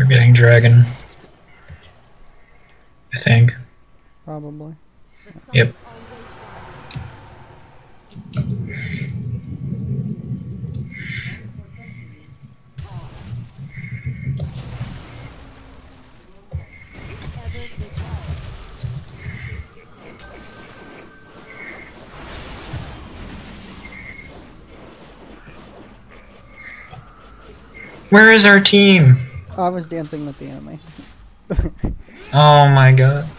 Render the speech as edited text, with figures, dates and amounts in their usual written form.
getting dragon. I think. Probably. Yep. Where is our team? I was dancing with the enemy. Oh my god.